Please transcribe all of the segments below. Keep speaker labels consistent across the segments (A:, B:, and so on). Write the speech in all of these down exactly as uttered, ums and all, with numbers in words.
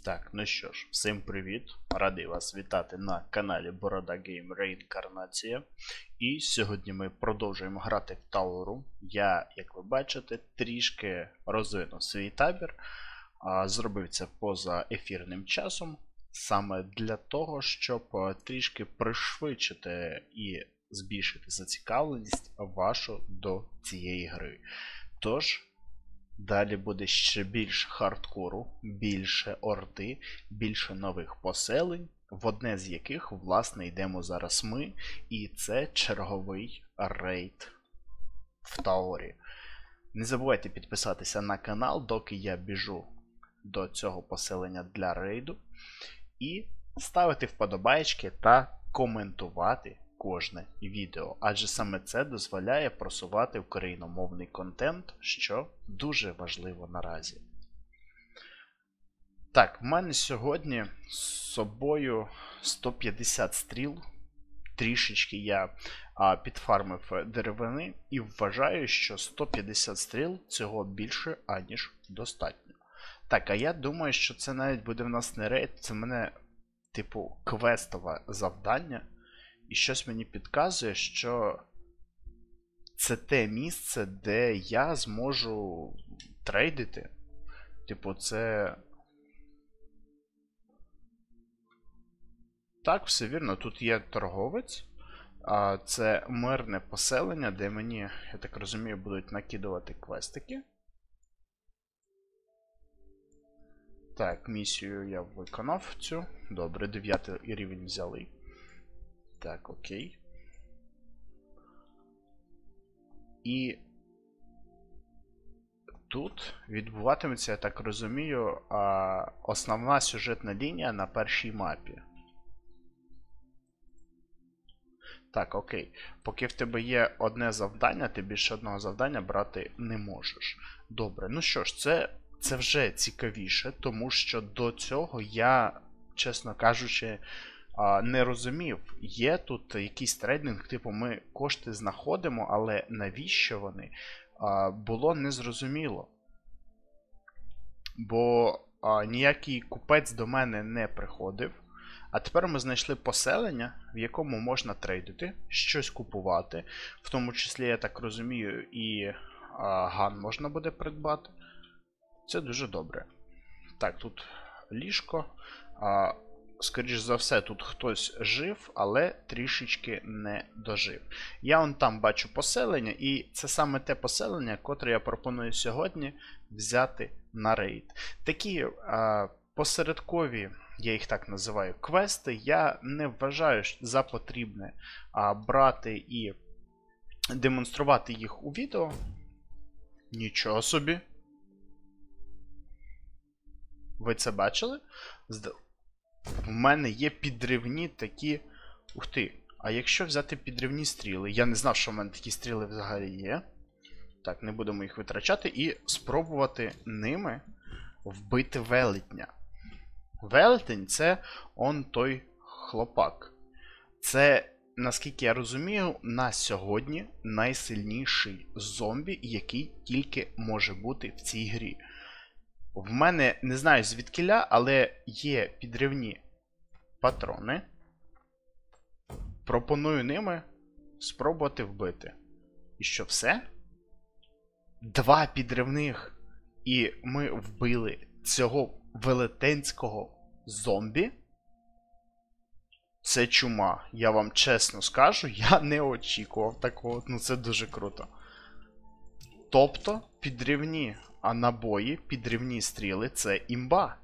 A: Так, ну що ж, всім привіт! Радий вас вітати на каналі Борода Гейм Реінкарнація. І сьогодні ми продовжуємо грати в Тауру. Я, як ви бачите, трішки розвинув свій табір. А, зробив це поза ефірним часом. Саме для того, щоб трішки пришвидшити і збільшити зацікавленість вашу до цієї гри. Тож, далі буде ще більше хардкору, більше орди, більше нових поселень, в одне з яких, власне, йдемо зараз ми, і це черговий рейд в Таурі. Не забувайте підписатися на канал, доки я біжу до цього поселення для рейду, і ставити вподобайки та коментувати кожне відео, адже саме це дозволяє просувати україномовний контент, що дуже важливо наразі. Так, в мене сьогодні з собою сто п'ятдесят стріл. Трішечки я а, підфармив деревини і вважаю, що сто п'ятдесят стріл цього більше, аніж достатньо. Так, а я думаю, що це навіть буде в нас не рейд, це в мене, типу, квестове завдання. І щось мені підказує, що це те місце, де я зможу трейдити. Типу, це... Так, все вірно. Тут є торговець. А це мирне поселення, де мені, я так розумію, будуть накидувати квестики. Так, місію я виконав цю. Добре, дев'ятий рівень взяли. Так, окей. І тут відбуватиметься, я так розумію, основна сюжетна лінія на першій мапі. Так, окей. Поки в тебе є одне завдання, ти більше одного завдання брати не можеш. Добре, ну що ж, це, це вже цікавіше, тому що до цього я, чесно кажучи, не розумів, є тут якийсь трейдинг, типу ми кошти знаходимо, але навіщо вони, було незрозуміло. Бо ніякий купець до мене не приходив. А тепер ми знайшли поселення, в якому можна трейдити, щось купувати. В тому числі, я так розумію, і ган можна буде придбати. Це дуже добре. Так, тут ліжко. Скоріш за все, тут хтось жив, але трішечки не дожив. Я вон там бачу поселення, і це саме те поселення, котре я пропоную сьогодні взяти на рейд. Такі а, посередкові, я їх так називаю, квести, я не вважаю за потрібне а, брати і демонструвати їх у відео. Нічого собі. Ви це бачили? В мене є підривні такі... Ух ти, а якщо взяти підривні стріли? Я не знав, що в мене такі стріли взагалі є. Так, не будемо їх витрачати. І спробувати ними вбити велетня. Велетень — це он той хлопак. Це, наскільки я розумію, на сьогодні найсильніший зомбі, який тільки може бути в цій грі. В мене, не знаю звідкіля, але є підривні патрони. Пропоную ними спробувати вбити. І що, все? Два підривних. І ми вбили цього велетенського зомбі? Це чума. Я вам чесно скажу, я не очікував такого. Ну це дуже круто. Тобто, підривні а набої, підривні стріли — це імба.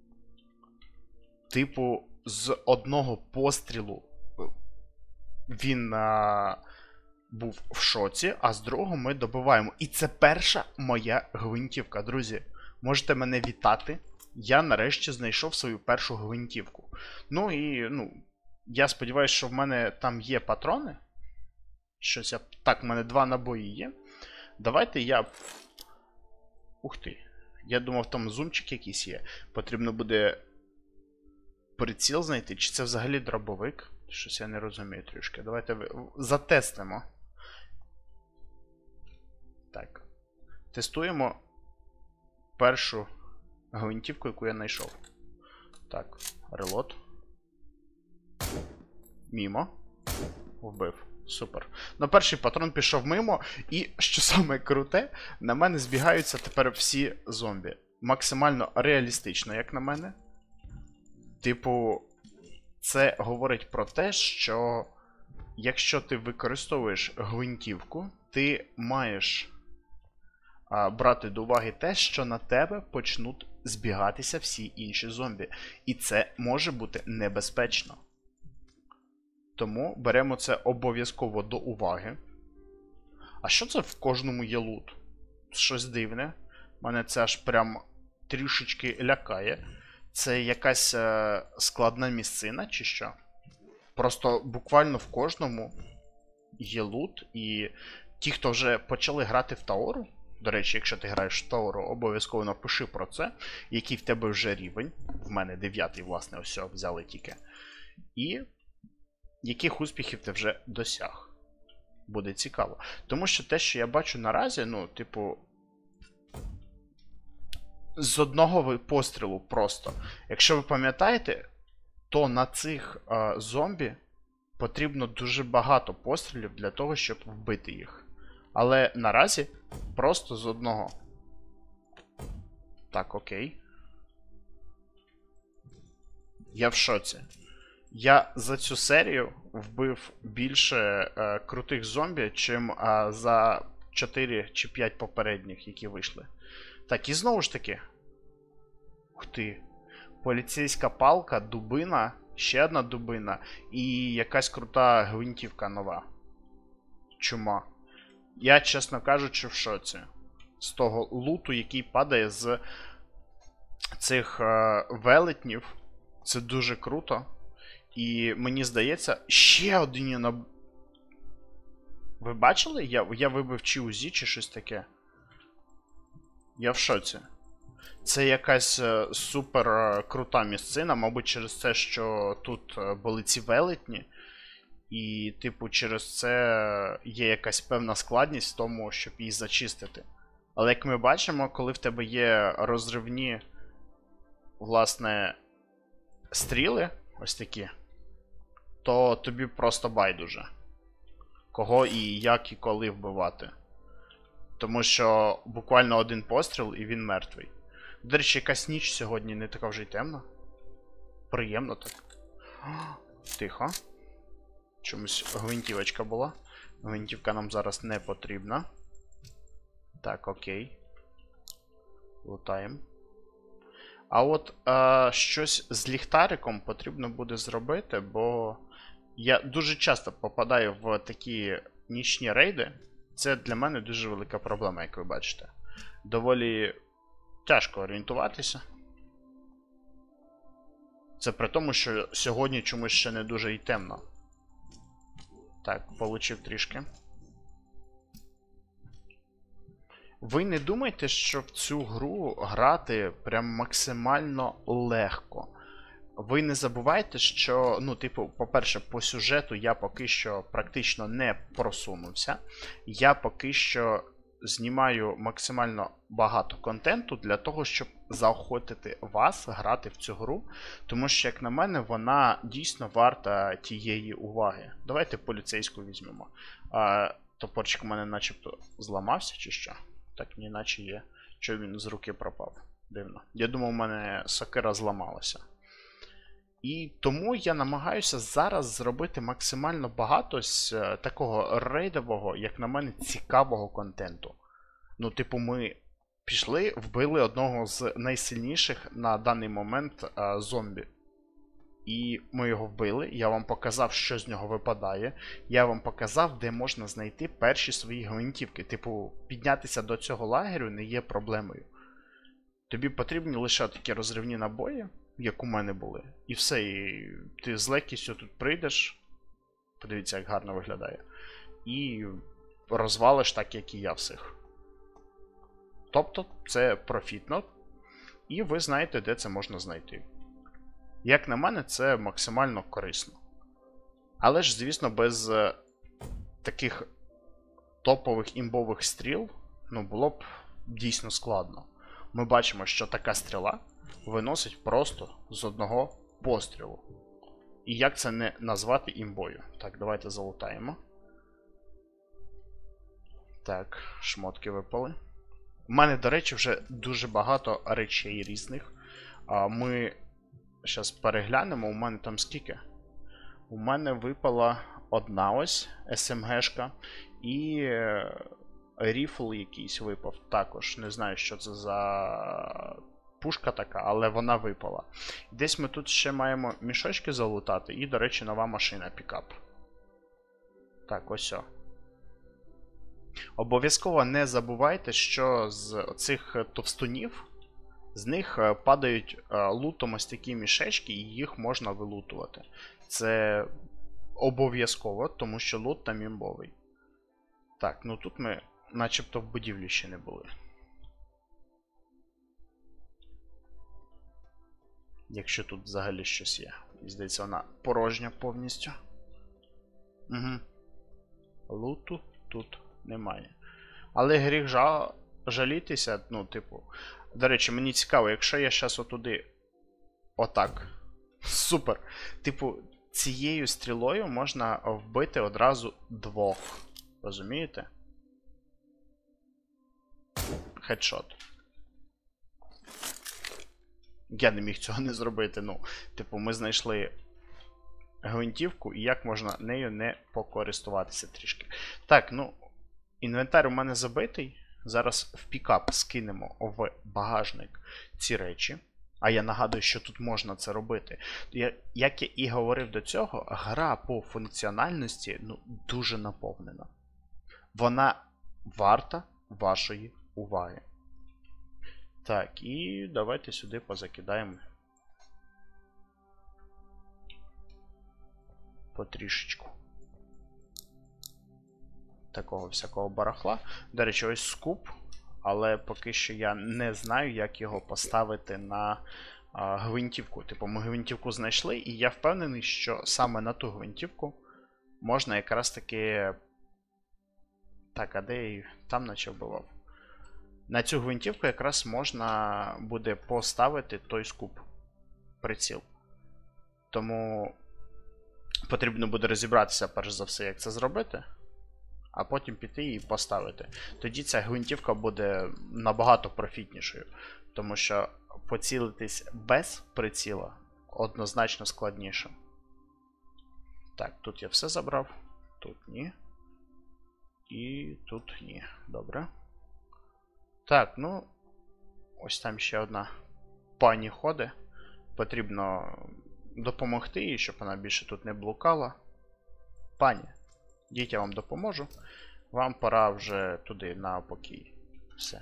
A: Типу, з одного пострілу він а, був в шоці, а з другого ми добиваємо. І це перша моя гвинтівка, друзі. Можете мене вітати. Я нарешті знайшов свою першу гвинтівку. Ну і, ну, я сподіваюся, що в мене там є патрони. Щось я... Так, в мене два набої є. Давайте я... Ух ти. Я думав, там зумчик якийсь є. Потрібно буде приціл знайти. Чи це взагалі дробовик? Щось я не розумію трішки. Давайте затестимо. Так. Тестуємо першу гвинтівку, яку я знайшов. Так, релот. Мімо. Вбив. Супер. Ну, перший патрон пішов мимо, і, що саме круте, на мене збігаються тепер всі зомбі. Максимально реалістично, як на мене. Типу, це говорить про те, що якщо ти використовуєш гвинтівку, ти маєш а, брати до уваги те, що на тебе почнуть збігатися всі інші зомбі. І це може бути небезпечно. Тому беремо це обов'язково до уваги. А що це в кожному є лут? Щось дивне. Мене це аж прям трішечки лякає. Це якась е, складна місцина чи що? Просто буквально в кожному є лут. І ті, хто вже почали грати в Таору, до речі, якщо ти граєш в Таору, обов'язково напиши про це, який в тебе вже рівень. В мене дев'ятий, власне, ось взяли тільки. І яких успіхів ти вже досяг. Буде цікаво. Тому що те, що я бачу наразі, ну, типу, з одного пострілу просто. Якщо ви пам'ятаєте, то на цих е, зомбі потрібно дуже багато пострілів для того, щоб вбити їх. Але наразі просто з одного. Так, окей. Я в шоці. Я за цю серію вбив більше е, крутих зомбі, чим е, за чотири чи п'ять попередніх, які вийшли. Так, і знову ж таки. Ух ти. Поліцейська палка, дубина, ще одна дубина і якась крута гвинтівка нова. Чума. Я, чесно кажучи, в шоці. З того луту, який падає з цих е, велетнів. Це дуже круто. І мені здається, ще один на... Ви бачили? Я, я вибив чи УЗІ, чи щось таке. Я в шоці. Це якась е, супер е, крута місцина, мабуть, через те, що тут е, були ці велетні. І, типу, через це є якась певна складність в тому, щоб її зачистити. Але як ми бачимо, коли в тебе є розривні, власне, стріли, ось такі, то тобі просто байдуже. Кого і як і коли вбивати. Тому що буквально один постріл і він мертвий. До речі, якась ніч сьогодні не така вже й темна. Приємно так. Тихо. Чомусь гвинтівочка була. Гвинтівка нам зараз не потрібна. Так, окей. Лутаємо. А от е, щось з ліхтариком потрібно буде зробити, бо я дуже часто попадаю в такі нічні рейди. Це для мене дуже велика проблема, як ви бачите. Доволі тяжко орієнтуватися. Це при тому, що сьогодні чомусь ще не дуже і темно. Так, получив трішки. Ви не думайте, що в цю гру грати прям максимально легко. Ви не забувайте, що, ну, типу, по-перше, по сюжету я поки що практично не просунувся. Я поки що знімаю максимально багато контенту для того, щоб заохотити вас грати в цю гру. Тому що, як на мене, вона дійсно варта тієї уваги. Давайте поліцейську візьмемо. А, топорчик у мене начебто зламався чи що? Так, ні, наче є. Що він з руки пропав? Дивно. Я думав, у мене сокира зламалася. І тому я намагаюся зараз зробити максимально багато з такого рейдового, як на мене, цікавого контенту. Ну, типу, ми пішли, вбили одного з найсильніших на даний момент а, зомбі. І ми його вбили, я вам показав, що з нього випадає. Я вам показав, де можна знайти перші свої гвинтівки. Типу, піднятися до цього лагерю не є проблемою. Тобі потрібні лише такі розривні набої, як у мене були. І все, і ти з легкістю тут прийдеш. Подивіться, як гарно виглядає. І розвалиш так, як і я всіх. Тобто, це профітно. І ви знаєте, де це можна знайти. Як на мене, це максимально корисно. Але ж, звісно, без е, таких топових імбових стріл, ну, було б дійсно складно. Ми бачимо, що така стріла виносить просто з одного пострілу. І як це не назвати імбою? Так, давайте залутаємо. Так, шмотки випали. У мене, до речі, вже дуже багато речей різних. Ми зараз переглянемо, у мене там скільки? У мене випала одна ось ес ем ге-шка і ріфл якийсь випав також. Не знаю, що це за пушка така, але вона випала. Десь ми тут ще маємо мішочки залутати і, до речі, нова машина пікап. Так, ось о. Обов'язково не забувайте, що з цих товстунів, з них падають лутом ось такі мішечки, і їх можна вилутувати. Це обов'язково, тому що лут там імбовий. Так, ну тут ми начебто в будівлі ще не були. Якщо тут взагалі щось є. Здається, вона порожня повністю. Угу. Луту тут немає. Але гріх жа... жалітися, ну, типу. До речі, мені цікаво, якщо я зараз отуди. Отак. Супер. Типу, цією стрілою можна вбити одразу двох. Розумієте? Хедшот. Я не міг цього не зробити. Ну, типу, ми знайшли гвинтівку, і як можна нею не покористуватися трішки. Так, ну, інвентар у мене забитий. Зараз в пікап скинемо в багажник ці речі. А я нагадую, що тут можна це робити. Я, як я і говорив до цього, гра по функціональності, ну, дуже наповнена. Вона варта вашої уваги. Так, і давайте сюди позакидаємо потрішечку такого всякого барахла. До речі, ось скуп, але поки що я не знаю, як його поставити на а, гвинтівку. Типу, ми гвинтівку знайшли, і я впевнений, що саме на ту гвинтівку можна якраз таки... Так, а де я її? Там наче вбивав. На цю гвинтівку якраз можна буде поставити той скуп. Приціл. Тому потрібно буде розібратися, перш за все, як це зробити. А потім піти і поставити. Тоді ця гвинтівка буде набагато профітнішою. Тому що поцілитись без приціла однозначно складніше. Так, тут я все забрав. Тут ні. І тут ні. Добре. Так, ну, ось там ще одна пані ходить. Потрібно допомогти їй, щоб вона більше тут не блукала. Пані, діть, я вам допоможу. Вам пора вже туди, на покій. Все.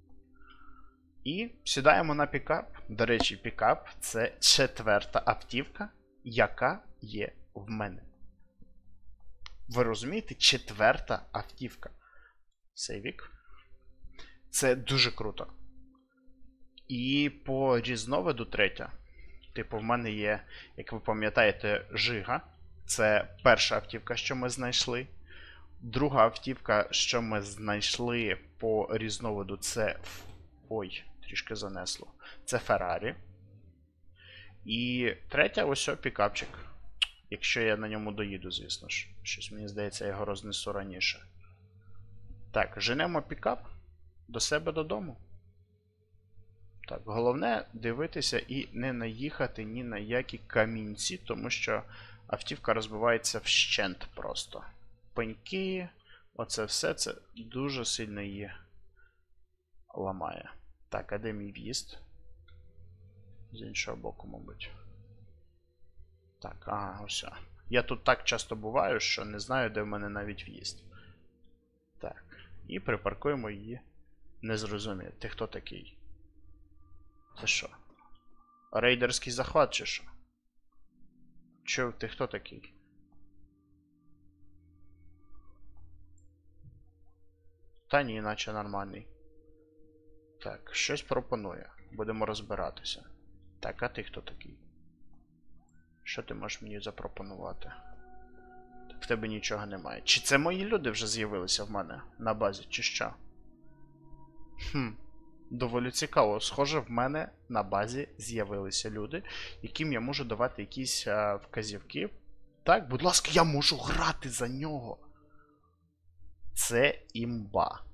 A: І сідаємо на пікап. До речі, пікап – це четверта автівка, яка є в мене. Ви розумієте? Четверта автівка. Сейвік. Це дуже круто. І по різновиду третя. Типу, в мене є, як ви пам'ятаєте, Жига. Це перша автівка, що ми знайшли. Друга автівка, що ми знайшли по різновиду, це... Ой, трішки занесло. Це Феррарі. І третя, ось о, пікапчик. Якщо я на ньому доїду, звісно ж. Щось, мені здається, я його рознесу раніше. Так, женемо пікап до себе додому. Так, головне дивитися і не наїхати ні на які камінці, тому що автівка розбивається вщент просто. Пеньки, оце все, це дуже сильно її ламає. Так, а де мій в'їзд? З іншого боку, мабуть. Так, ага, ось. Я тут так часто буваю, що не знаю, де в мене навіть в'їзд. Так, і припаркуємо її. Не зрозумів. Ти хто такий? Це що? Рейдерський захват чи що? Чо, ти хто такий? Та ні, наче нормальний. Так, щось пропонує. Будемо розбиратися. Так, а ти хто такий? Що ти можеш мені запропонувати? В тебе нічого немає. Чи це мої люди вже з'явилися в мене на базі, чи що? Хм. Доволі цікаво. Схоже, в мене на базі з'явилися люди, яким я можу давати якісь а, вказівки. Так, будь ласка, я можу грати за нього. Це імба.